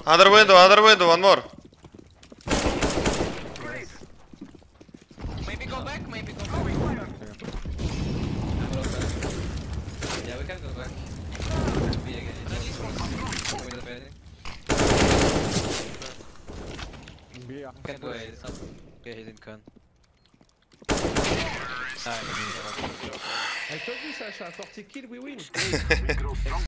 Under window, one more. Maybe go back, maybe go back. Yeah, we can go back. B again. With the building. Can go ahead. Okay, he's in con. I told you, Sasha, 40 kills, we win.